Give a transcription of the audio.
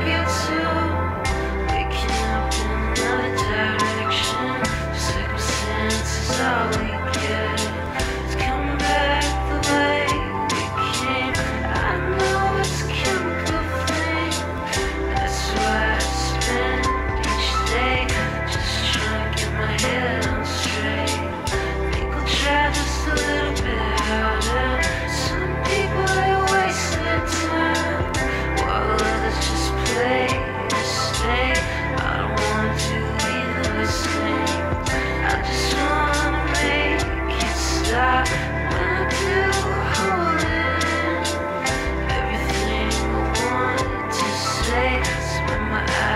get to waking up in another direction. Circumstances all we get. It's coming back the way we came. I know it's a chemical thing. That's why I spend each day just trying to get my head on straight. People try just a little bit harder. Some people they waste their time, while others just play to stay. I don't wanna do either the same. I just wanna make it stop. When I do, hold it in. Everything I wanted to say, spend my eyes